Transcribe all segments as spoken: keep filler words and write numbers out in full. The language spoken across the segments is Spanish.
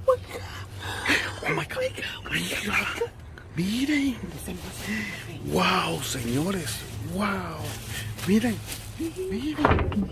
Oh my God. Oh my God. Miren. Wow, señores. Wow. Miren. Miren.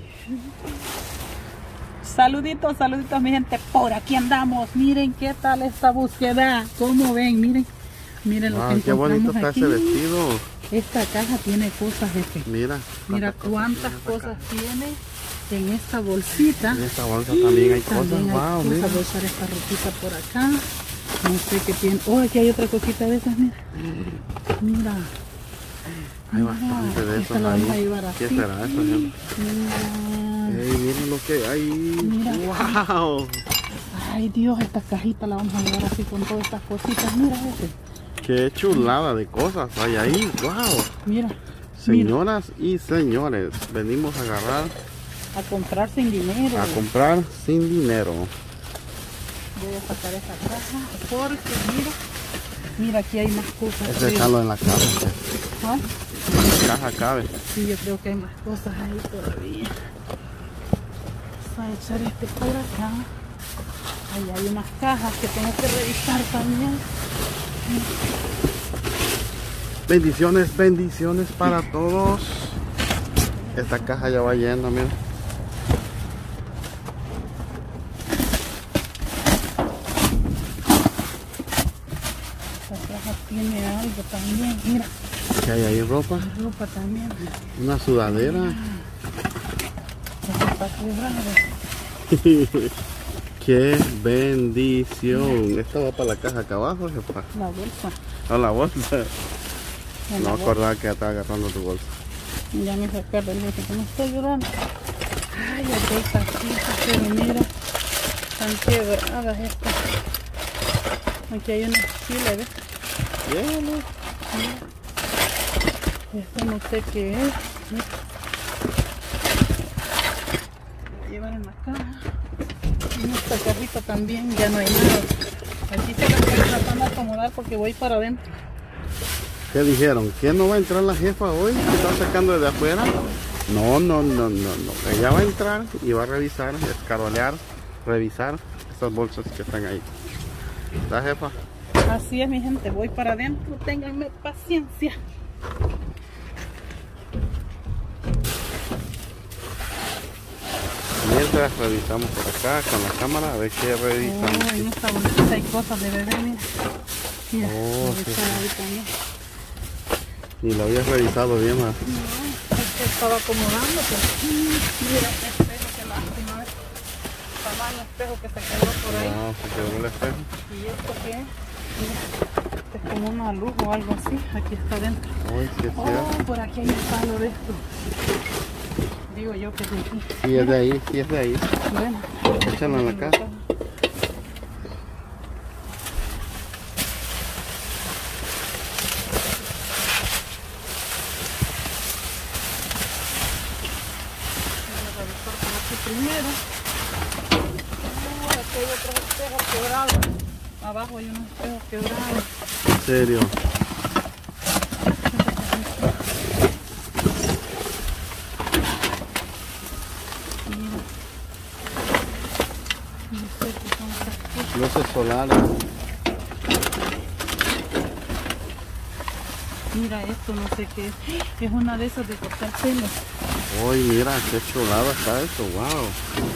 Saluditos, saluditos mi gente. Por aquí andamos. Miren qué tal esta búsqueda. Como ven, miren. Miren lo Wow, que qué bonito está aquí. ese vestido. Esta caja tiene cosas de que. Mira. Mira cuántas cosas tiene en esta bolsita. En esta bolsa también hay cosas. También hay Wow, cosas. mira. Voy a usar esta ropita por acá. No sé qué tiene. Oh, aquí hay otra cosita de esas, mira. Mira. Hay bastante de esta eso la vamos a ahí. llevar así. ¿Qué será eso, gente? Mira. Ey, miren lo que hay. Mira. Wow. Ay Dios, esta cajita la vamos a llevar así con todas estas cositas. Mira ese. Qué chulada de cosas hay ahí. Wow. Mira. Señoras y señores, venimos a agarrar, A comprar sin dinero. a comprar sin dinero. Voy a sacar esta caja porque mira, mira aquí hay más cosas. Ese dejarlo en la caja. ¿Ah? En la caja cabe. Sí, yo creo que hay más cosas ahí todavía. Vamos a echar este por acá. Ahí hay unas cajas que tengo que revisar también. Bendiciones, bendiciones para todos. Esta caja ya va yendo, mira. Esta caja tiene algo también. Mira, ¿Qué hay ahí? Ropa. ropa también. Una sudadera. Esto está quebrado. Qué bendición. Esta va para la caja acá abajo, jefa. La bolsa. No, la bolsa. En No la acordaba que estaba agarrando tu bolsa. bolsa. Ya me sacaron el que me estoy llorando. Ay, aquí hay taquitas, pero mira, están quebradas estas. Aquí hay una chile, ¿ves? Hielo. Esto no sé qué es. Voy a llevar en la caja. En esta cajita también ya no hay nada. Aquí se la estoy tratando de acomodar porque voy para adentro. ¿Qué dijeron? ¿Que no va a entrar la jefa hoy? ¿Que está sacando desde afuera? No, no, no, no, no. Ella va a entrar y va a revisar, escarolear, revisar estas bolsas que están ahí. ¿La jefa? Así es mi gente, voy para adentro, ténganme paciencia. Mientras revisamos por acá con la cámara, a ver qué revisamos. Oh, en esta bolsita hay cosas de bebé, mira. Mira, Oh, voy a sí, echar sí. ahí también. Y lo habías revisado bien más. No, es que estaba acomodando, pero mira este espejo, que lástima, ¿ves? Tamaño espejo que se quedó por ahí. No, se quedó el espejo. ¿Y esto qué es? Mira, este es como una luz o algo así, aquí está adentro. Uy, sí es Oh, cierto. por aquí hay un palo de esto. Digo yo que es de aquí. Sí es de ahí, sí es de ahí. Bueno, Échalo en la caja. Primero, uh, aquí hay otros espejos quebrados. Abajo hay unos espejos quebrados. En serio. Mira. No sé qué son estas cosas. Luces solares. Mira esto, no sé qué es. Es una de esas de cortar pelo. Uy, mira, qué chulada está esto, wow.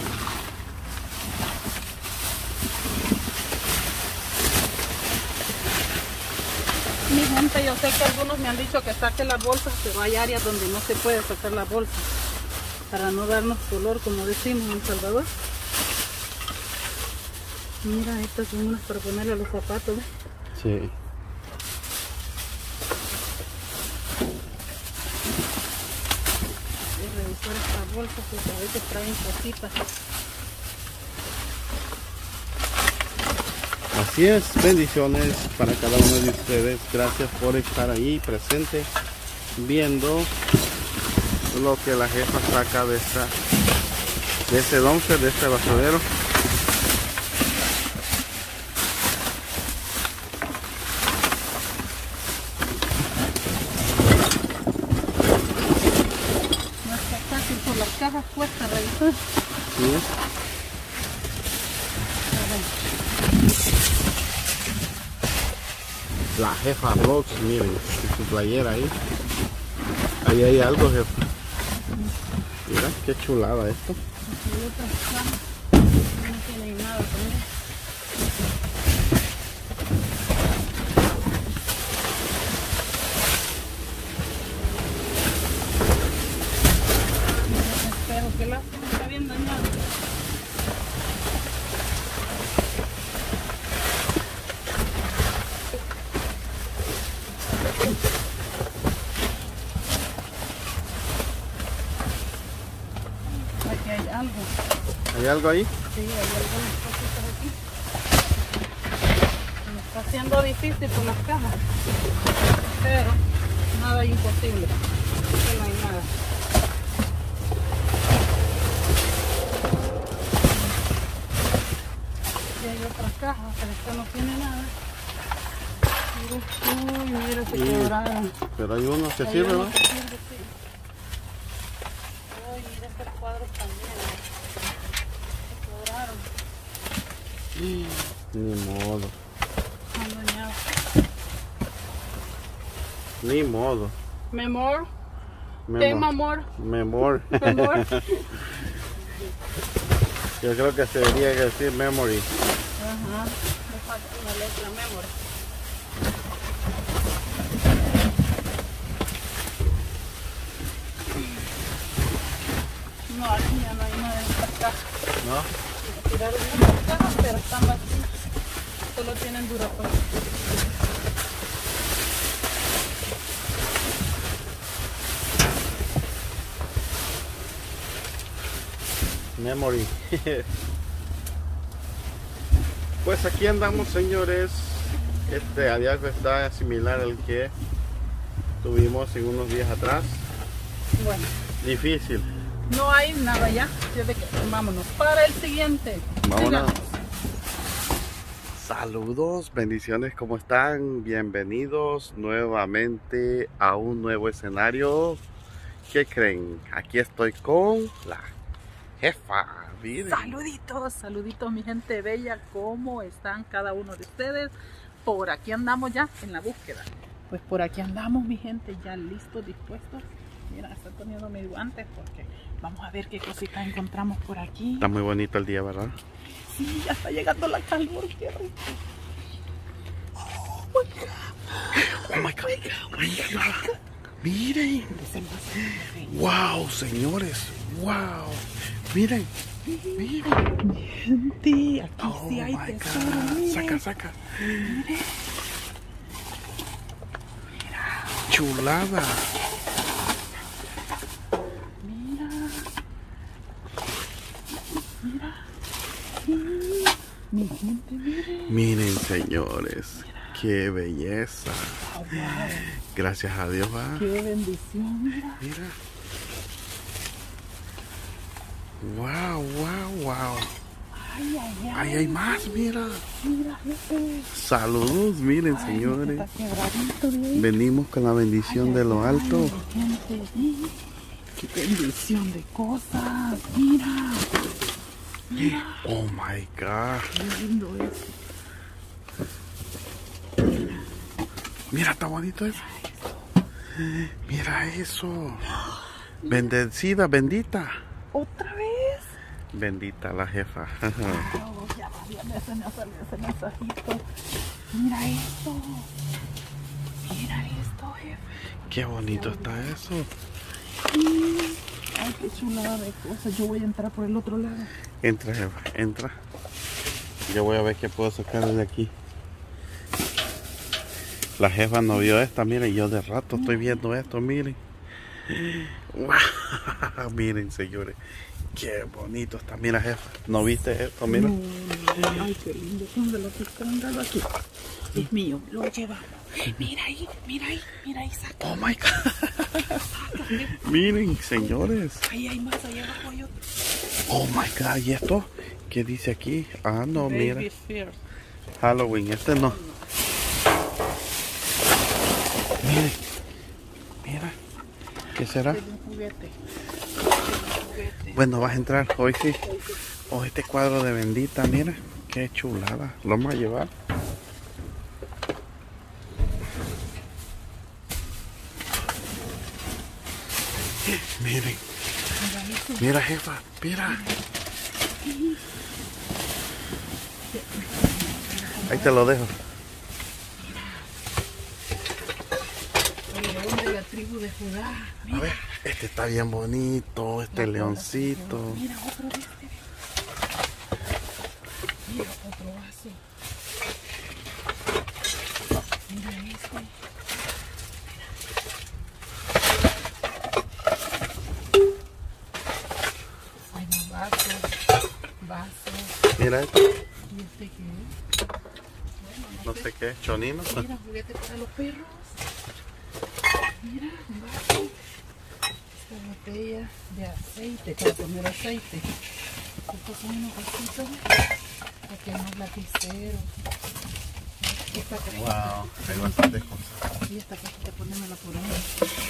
Mi gente, yo sé que algunos me han dicho que saque las bolsas, pero hay áreas donde no se puede sacar las bolsas. Para no darnos color, como decimos en Salvador. Mira, estas son unas para ponerle a los zapatos, ¿ves? Sí. Y revisar estas bolsas, que a veces traen cositas. Así es, bendiciones para cada uno de ustedes. Gracias por estar ahí presente, viendo lo que la jefa saca de esta, de este dumpster, de este basurero. No es que fácil, por las cajas cuesta revisar. ¿Sí? A ver. La jefa Vlogs, miren, en su playera ahí. Ahí hay algo, jefa. Mira, qué chulada esto. Aquí hay otras cajas. No tienen nada también. Espejo, que la está bien dañado. Aquí hay algo. ¿Hay algo ahí? Sí, hay algunas cositas aquí. Se me está haciendo difícil con las cajas. Pero nada es imposible. Aquí no hay nada. Aquí hay otras cajas, pero esta no tiene nada. Mira, uy, mira, se Y- quebraron. Pero hay uno que Hay sirve, uno ¿no? que sirve, sí. Uy, mira estos cuadros también. Se quebraron. Ni modo. Están dañados. Ni modo. Memor. Memo- Ten amor. Memor. Memor. Yo creo que se debería decir memory. Ajá. Me falta una letra memory. No, aquí ya no hay nada en estas cajas. ¿No? Tiraron unas cajas, pero están vacías. Solo tienen Durapan. Memory. Pues aquí andamos, señores. Este hallazgo está similar al que tuvimos en unos días atrás. Bueno, Difícil. no hay nada ya. Así de que vámonos para el siguiente. Vámonos. Sigamos. Saludos, bendiciones, ¿cómo están? Bienvenidos nuevamente a un nuevo escenario. ¿Qué creen? Aquí estoy con la jefa. Miren. Saluditos, saluditos mi gente bella, ¿cómo están cada uno de ustedes? Por aquí andamos ya en la búsqueda. Pues por aquí andamos mi gente, ya listos, dispuestos. Mira, estoy poniendo mis guantes porque vamos a ver qué cositas encontramos por aquí. Está muy bonito el día, ¿verdad? Sí, ya está llegando la calor, qué rico. Oh my God. Oh my God. Oh my God. Miren. Wow, señores. Wow. Miren. Miren. Gente, aquí Oh sí hay my tesoro. God. Miren. Saca, saca. Chulada. Mira. Mira. Mi gente, miren. Miren, señores. Qué belleza. Oh, wow. Gracias a Dios, va. Qué bendición, mira. Mira. Wow, wow, wow. Ay, ay, ay. Ahí hay más, mira. Mira, jefe. Saludos, miren, Ay, señores. está quebradito de ahí. Venimos con la bendición Ay, de lo ay, alto. mi gente. Qué bendición de cosas. Mira. Mira. Oh my God. Qué lindo es. Mira, está bonito eso. Mira eso. Bendecida, bendita. ¿Otra vez? Bendita la jefa. Oh, ya va, ya me- se me ha salido ese mensajito. Mira esto. Mira esto, jefe. Qué bonito está eso. Ay, qué chulada de cosas. Yo voy a entrar por el otro lado. Entra, jefa, entra. Yo voy a ver qué puedo sacar de aquí. La jefa no vio esta, miren, yo de rato estoy viendo esto, miren. Wow, miren, señores. Qué bonito está, mira, jefa. ¿No viste esto? Mira. No, no, ay, qué lindo. ¿Dónde lo pongo aquí? Es mío, lo llevamos. Mira ahí, mira ahí, mira ahí, saca. Oh my God. Miren, señores. Ahí hay más, allá abajo hay otro. Oh my God, ¿y esto? ¿Qué dice aquí? Ah, no, mira. Baby Fear. Halloween, este no. Mire, mira. ¿Qué será? Es un juguete. Es un juguete. Bueno, vas a entrar hoy sí. Oh, este cuadro de bendita, mira. Qué chulada. Lo vamos a llevar. Miren. Mira, jefa. Mira. Ahí te lo dejo. El león de la tribu de Judá. A ver, este está bien bonito, este leoncito. Mira, otro de este. Mira, otro vaso. Mira este. Hay más vasos. Vasos. Mira esto. ¿Y este qué es? Bueno, No sé qué es, chonino. Mira, juguete para los perros. Mira, un vaso. Esta botella de aceite, para poner aceite. Estos son unos vasitos. Aquí hay unos lapiceros. Esta crema. Wow, hay bastantes cosas. Y esta cajita, ponémela por ahí.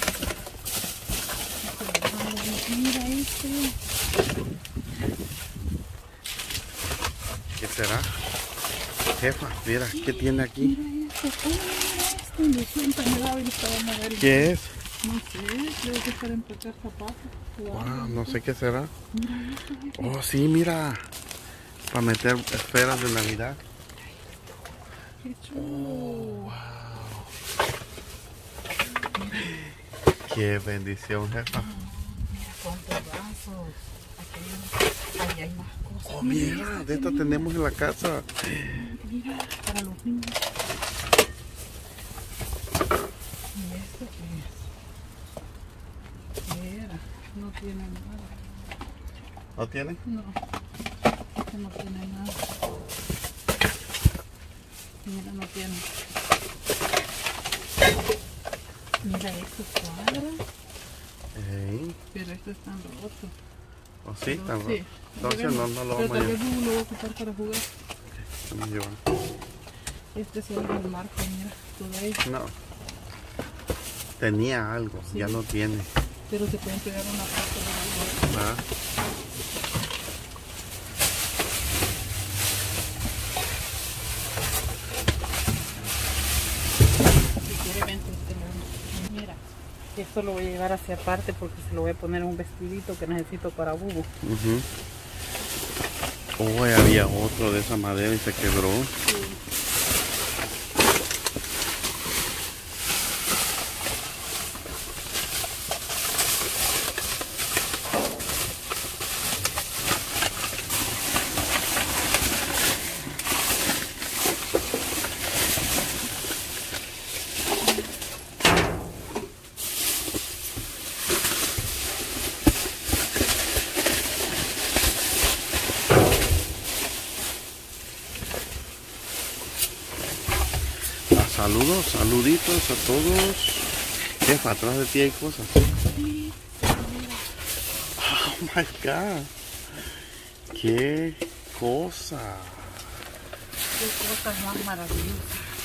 Mira este. ¿Qué será? Jefa, mira, ¿qué tiene aquí? Mira este. Oh, mira este. Ilusión me daba y lo estaba moviendo. ¿Qué es? No sé, creo que es para empacar zapatos. Wow, no sé qué será. Mira esto. Mira. Oh, sí, mira. Para meter esferas de Navidad. Qué chulo. Oh, wow. Qué bendición, jefa. Mira cuántos vasos. Aquí hay, ahí hay más cosas. Oh, mira, de esta tenemos en la casa. Mira, para los niños. ¿Y esto qué es? ¿Qué era? No tiene nada. ¿No tiene? No, este no tiene nada. Mira, no tiene. Mira, estos cuadros. Ey. Pero estos están rotos. ¿Oh, sí? Pero ¿Tan sí, roto? Entonces no, no lo pero vamos a tal vez llevar. Hugo lo va a ocupar para jugar. Vamos a llevar. Este es el marco, mira, todo ahí. No. Tenía algo, Sí. ya no tiene. Pero te pueden pegar una parte de algo. Ah. Si quiere, vente este lado. Mira, esto lo voy a llevar hacia aparte porque se lo voy a poner en un vestidito que necesito para Bubu. Uh-huh. Oh, había otro de esa madera y se quebró. Sí. Saludos, saluditos a todos. Jefa, atrás de ti hay cosas. Oh my God. Qué cosa. Qué cosas más maravillosas.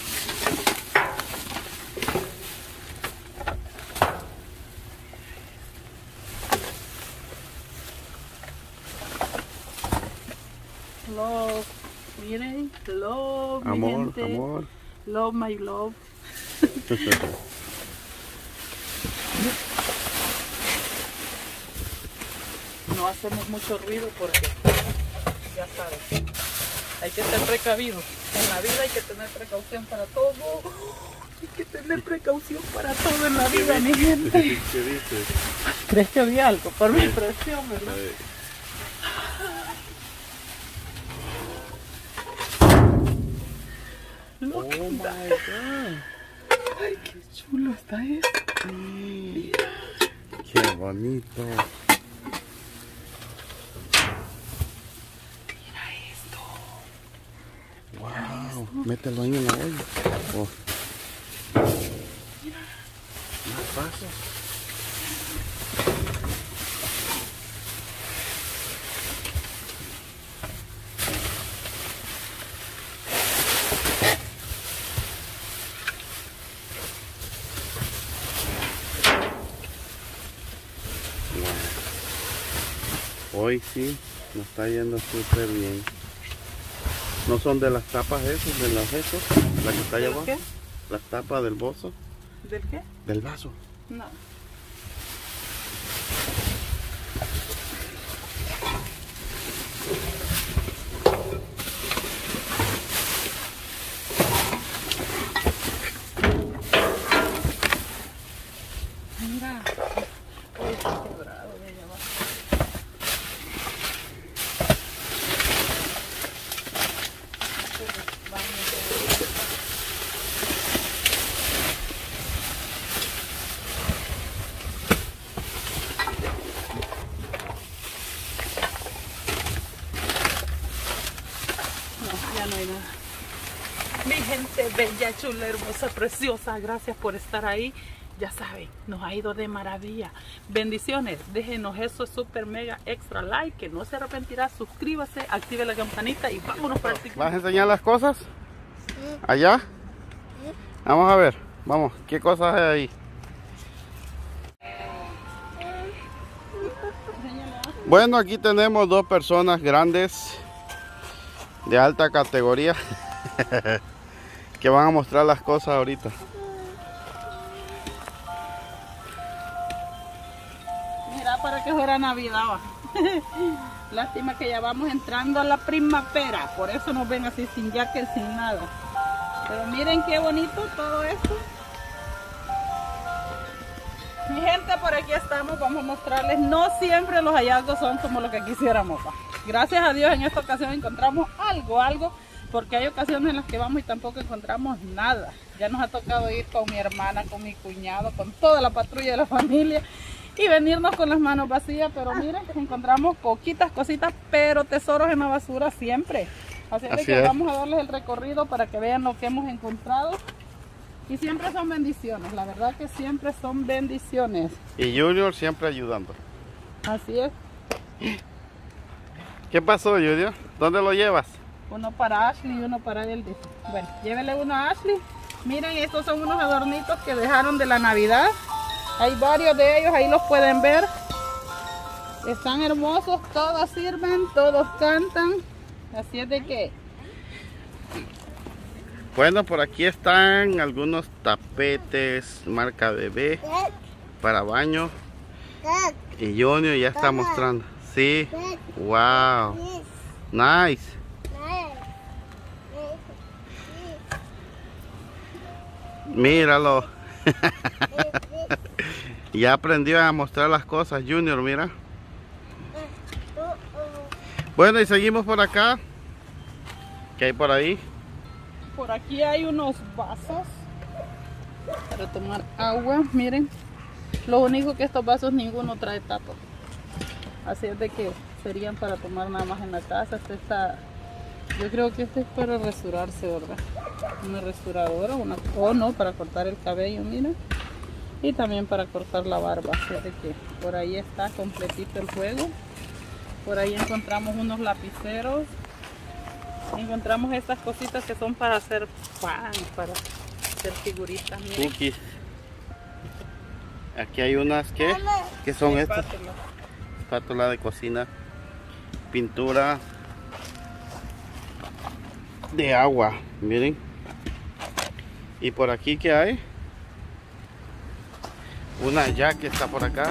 Love, miren, love, mi Amor, gente. amor. Love, my love. No hacemos mucho ruido porque, ya sabes, hay que ser precavidos. En la vida hay que tener precaución para todo. Hay que tener precaución para todo en la vida, mi gente. ¿Qué dices? ¿Crees que había algo? Por mi impresión, ¿verdad? Ay. Oh my God. Ay, qué chulo está esto. Mira. Qué bonito. Mira esto. Wow. Mételo ahí en la olla. Oh. Mira. Más pasos. Hoy sí, nos está yendo súper bien. No son de las tapas esas, de las esos, la que está allá abajo. ¿Qué? Las tapas del vaso. ¿Del qué? Del vaso. No. Mira. Uy, está quebrado de allá abajo. Ya no hay nada. Mi gente bella, chula, hermosa, preciosa, gracias por estar ahí. Ya saben, nos ha ido de maravilla. Bendiciones, déjenos eso super mega extra like, que no se arrepentirá. Suscríbase, active la campanita y vámonos practicando. ¿Vas a enseñar las cosas? ¿Allá? Vamos a ver, vamos, ¿qué cosas hay ahí? Bueno, aquí tenemos dos personas grandes de alta categoría que van a mostrar las cosas ahorita. Mira, para que fuera Navidad. Va. Lástima que ya vamos entrando a la primavera, por eso nos ven así sin jacket, sin nada. Pero miren qué bonito todo esto. Mi gente, por aquí estamos, vamos a mostrarles. No siempre los hallazgos son como lo que quisiéramos. Va. Gracias a Dios en esta ocasión encontramos algo, algo, porque hay ocasiones en las que vamos y tampoco encontramos nada. Ya nos ha tocado ir con mi hermana, con mi cuñado, con toda la patrulla de la familia y venirnos con las manos vacías, pero miren, encontramos poquitas cositas, pero tesoros en la basura siempre. Así, Así que es. Vamos a darles el recorrido para que vean lo que hemos encontrado. Y siempre son bendiciones, la verdad que siempre son bendiciones. Y Junior siempre ayudando. Así es. ¿Qué pasó, Junior? ¿Dónde lo llevas? Uno para Ashley y uno para él, dice. Bueno, llévele uno a Ashley. Miren, estos son unos adornitos que dejaron de la Navidad. Hay varios de ellos, ahí los pueden ver. Están hermosos, todos sirven, todos cantan. Así es de que... Bueno, por aquí están algunos tapetes marca bebé para baño. Y Junior ya está mostrando. Sí, wow, nice. Míralo. Ya aprendió a mostrar las cosas, Junior, mira. Bueno, y seguimos por acá. ¿Qué hay por ahí? Por aquí hay unos vasos para tomar agua, miren. Lo único que estos vasos ninguno trae tapa. Así es de que serían para tomar nada más en la casa. Este está, yo creo que este es para rasurarse, ¿verdad? Una rasuradora, una, o no, para cortar el cabello, miren. Y también para cortar la barba. Así es de que por ahí está completito el juego. Por ahí encontramos unos lapiceros. Encontramos estas cositas que son para hacer pan, para hacer figuritas. Miren. Cookies. Aquí hay unas que, que son Espátula. estas. Espátula de cocina. Pintura de agua. Miren. Y por aquí que hay una ya que está por acá.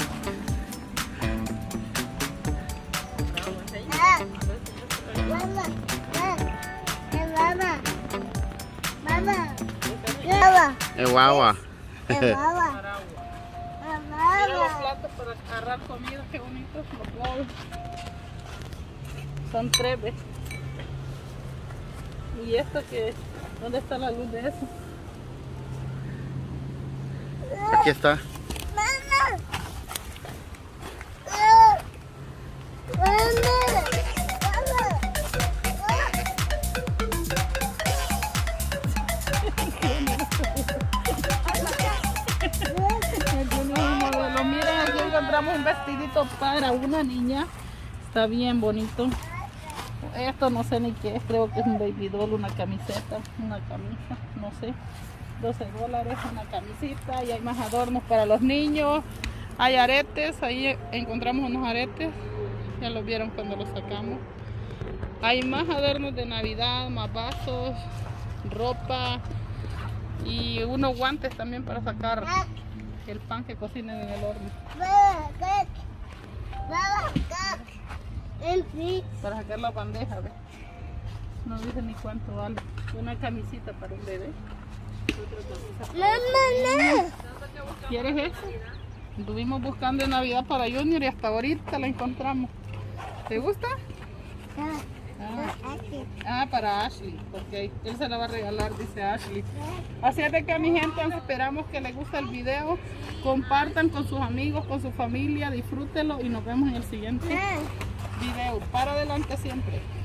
El guagua. Mira los platos para agarrar comida, qué bonitos los bowls. Son tres, ¿ves? ¿Y esto qué es? ¿Dónde está la luz de eso? Aquí está. Encontramos un vestidito para una niña, está bien bonito. Esto no sé ni qué es, creo que es un baby doll, una camiseta, una camisa, no sé, doce dólares, una camisita. Y hay más adornos para los niños, hay aretes, ahí encontramos unos aretes, ya los vieron cuando los sacamos. Hay más adornos de Navidad, más vasos, ropa y unos guantes también para sacar el pan que cocinen en el horno. Para sacar la bandeja, ¿ves? No dice ni cuánto vale. Una camisita para un bebé. ¿Quieres eso? Estuvimos buscando en Navidad para Junior y hasta ahorita la encontramos. ¿Te gusta? Ah, ah, para Ashley, porque él se la va a regalar, dice Ashley. Así es de que, mi gente, esperamos que les guste el video. Compartan con sus amigos, con su familia, disfrútenlo y nos vemos en el siguiente video. Para adelante siempre.